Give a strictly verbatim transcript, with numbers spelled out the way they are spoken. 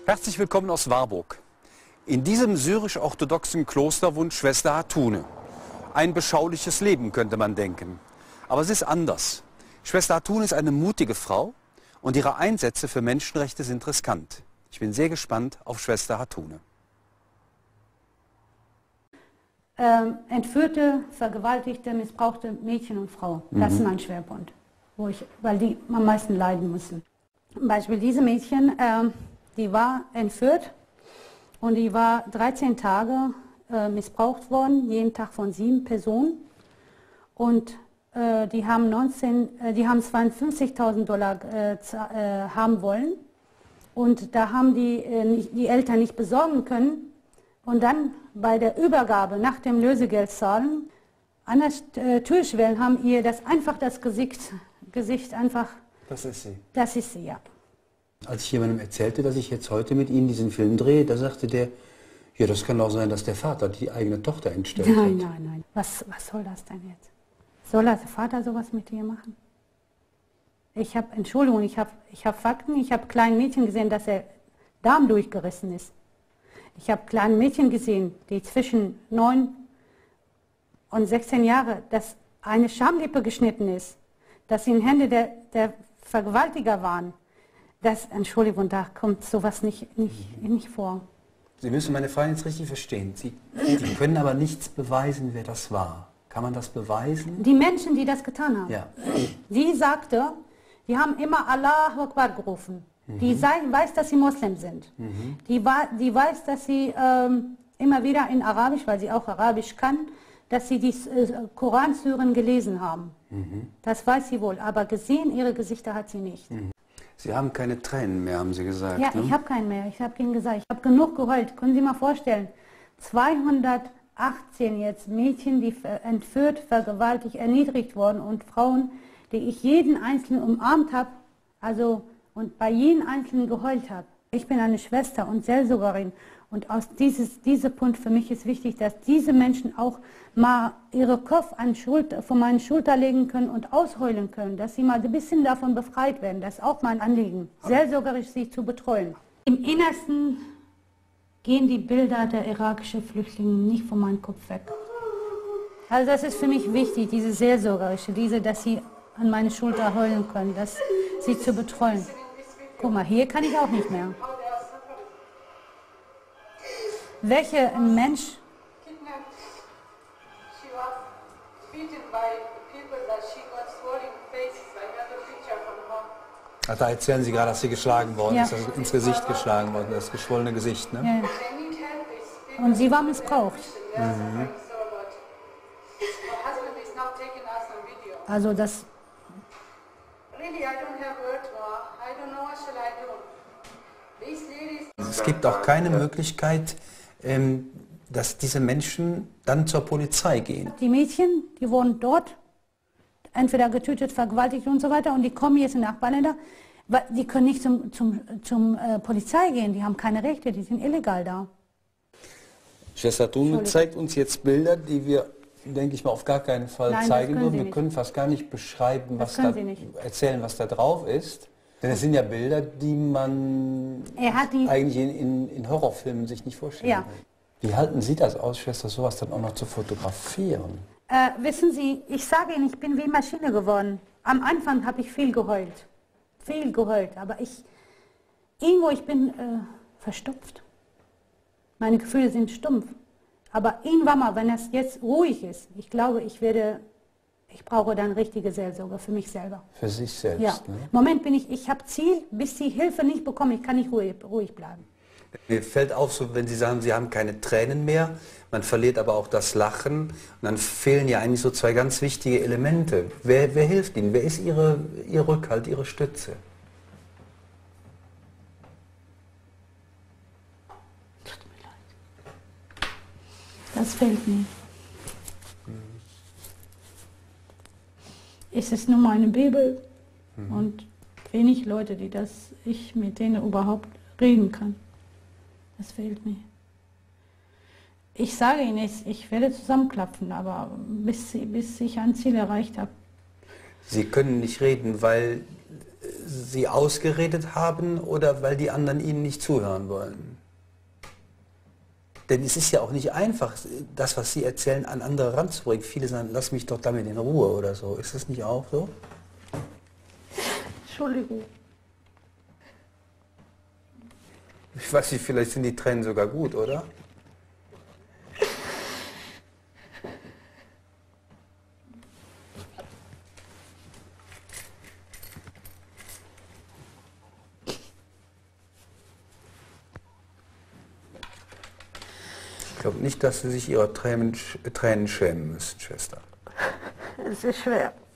Herzlich willkommen aus Warburg. In diesem syrisch-orthodoxen Kloster wohnt Schwester Hatune. Ein beschauliches Leben, könnte man denken. Aber es ist anders. Schwester Hatune ist eine mutige Frau und ihre Einsätze für Menschenrechte sind riskant. Ich bin sehr gespannt auf Schwester Hatune. Ähm, entführte, vergewaltigte, missbrauchte Mädchen und Frauen. Das mhm. ist mein Schwerpunkt, wo ich, weil die am meisten leiden müssen. Zum Beispiel diese Mädchen, ähm, die war entführt und die war dreizehn Tage äh, missbraucht worden, jeden Tag von sieben Personen. Und äh, die haben, neunzehn, äh, die haben zweiundfünfzigtausend Dollar äh, äh, haben wollen. Und da haben die, äh, nicht, die Eltern nicht besorgen können. Und dann bei der Übergabe nach dem Lösegeldzahlen an der äh, Türschwelle haben ihr das einfach das Gesicht, Gesicht einfach... Das ist sie? Das ist sie, ja. Als ich jemandem erzählte, dass ich jetzt heute mit Ihnen diesen Film drehe, da sagte der, ja, das kann auch sein, dass der Vater die eigene Tochter entstellt hat. Nein, nein, nein. Was, was soll das denn jetzt? Soll der Vater sowas mit dir machen? Ich habe, Entschuldigung, ich habe ich hab Fakten, ich habe kleinen Mädchen gesehen, dass der Darm durchgerissen ist. Ich habe kleine Mädchen gesehen, die zwischen neun und sechzehn Jahre, dass eine Schamlippe geschnitten ist, dass sie in Hände der, der Vergewaltiger waren. Das, Entschuldigung, da kommt sowas nicht, nicht, nicht vor. Sie müssen meine Frage jetzt richtig verstehen. Sie, Sie können aber nichts beweisen, wer das war. Kann man das beweisen? Die Menschen, die das getan haben. Ja. Sie sagte, die haben immer Allahu Akbar gerufen. Mhm. Die sei, weiß, dass sie Moslem sind. Mhm. Die, die weiß, dass sie ähm, immer wieder in Arabisch, weil sie auch Arabisch kann, dass sie die äh, Koransüren gelesen haben. Mhm. Das weiß sie wohl, aber gesehen, ihre Gesichter hat sie nicht. Mhm. Sie haben keine Tränen mehr, haben Sie gesagt. Ja, ne? ich habe keinen mehr. Ich habe Ihnen gesagt, ich habe genug geheult. Können Sie mal vorstellen, zweihundertachtzehn jetzt Mädchen, die entführt, vergewaltigt, erniedrigt worden und Frauen, die ich jeden Einzelnen umarmt habe, also und bei jedem Einzelnen geheult habe. Ich bin eine Schwester und Seelsorgerin und aus dieses, diesem Punkt für mich ist wichtig, dass diese Menschen auch mal ihre Kopf an Schulter, von meinen Schulter legen können und ausheulen können, dass sie mal ein bisschen davon befreit werden. Das ist auch mein Anliegen, seelsorgerisch sie zu betreuen. Im Innersten gehen die Bilder der irakischen Flüchtlinge nicht von meinem Kopf weg. Also das ist für mich wichtig, diese seelsorgerische, diese, dass sie an meine Schulter heulen können, dass sie zu betreuen. Guck mal, hier kann ich auch nicht mehr. Welcher Mensch Ach, da erzählen Sie gerade, dass sie geschlagen worden ja. ist, also ins Gesicht geschlagen worden, das geschwollene Gesicht, ne? Ja. Und sie war missbraucht. Mhm. Also das... Es gibt auch keine Möglichkeit, ähm, dass diese Menschen dann zur Polizei gehen. Die Mädchen, die wurden dort entweder getötet, vergewaltigt und so weiter und die kommen jetzt in Nachbarländer, weil die können nicht zum, zum, zum äh, Polizei gehen, die haben keine Rechte, die sind illegal da. Schwester Hatune zeigt uns jetzt Bilder, die wir, denke ich mal, auf gar keinen Fall Nein, zeigen würden. Wir nicht. können fast gar nicht beschreiben, das was da, nicht. erzählen, was da drauf ist. Denn es sind ja Bilder, die man er hat die eigentlich in, in, in Horrorfilmen sich nicht vorstellen ja. kann. Wie halten Sie das aus, Schwester, sowas dann auch noch zu fotografieren? Äh, wissen Sie, ich sage Ihnen, ich bin wie Maschine geworden. Am Anfang habe ich viel geheult. Viel geheult. Aber ich, irgendwo, ich bin äh, verstopft. Meine Gefühle sind stumpf. Aber irgendwann mal, wenn es jetzt ruhig ist, ich glaube, ich werde, ich brauche dann richtige Seelsorge für mich selber. Für sich selbst, ja. Ne? Im Moment bin ich, ich habe Ziel, bis die Hilfe nicht bekomme, ich kann nicht ruhig, ruhig bleiben. Mir fällt auf, so, wenn Sie sagen, Sie haben keine Tränen mehr, man verliert aber auch das Lachen. Und dann fehlen ja eigentlich so zwei ganz wichtige Elemente. Wer, wer hilft Ihnen? Wer ist Ihre, Ihr Rückhalt, Ihre Stütze? Tut mir leid. Das fehlt mir. Mhm. Es ist nur meine Bibel mhm. und wenig Leute, die das, ich mit denen überhaupt reden kann. Das fehlt mir. Ich sage Ihnen, ich, ich werde zusammenklapfen, aber bis, bis ich ein Ziel erreicht habe. Sie können nicht reden, weil Sie ausgeredet haben oder weil die anderen Ihnen nicht zuhören wollen? Denn es ist ja auch nicht einfach, das, was Sie erzählen, an andere ranzubringen. Viele sagen, lass mich doch damit in Ruhe oder so. Ist das nicht auch so? Entschuldigung. Ich weiß nicht, vielleicht sind die Tränen sogar gut, oder? Ich glaube nicht, dass Sie sich Ihrer Tränen, Tränen schämen müssen, Schwester. Es ist schwer.